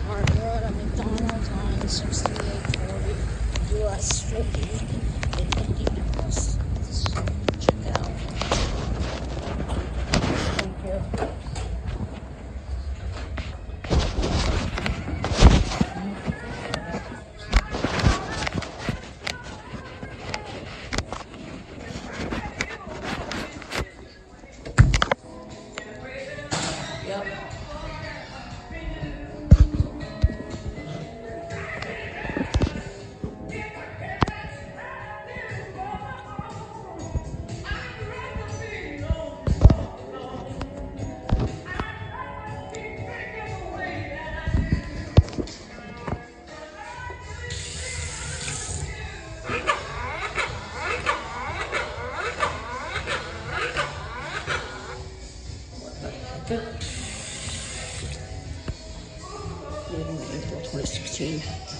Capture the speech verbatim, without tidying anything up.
Alright, we're at a McDonald's on sixty-eight forty U S fifty in Indianapolis. Let's check it out. Thank you. Yep. April twenty sixteen.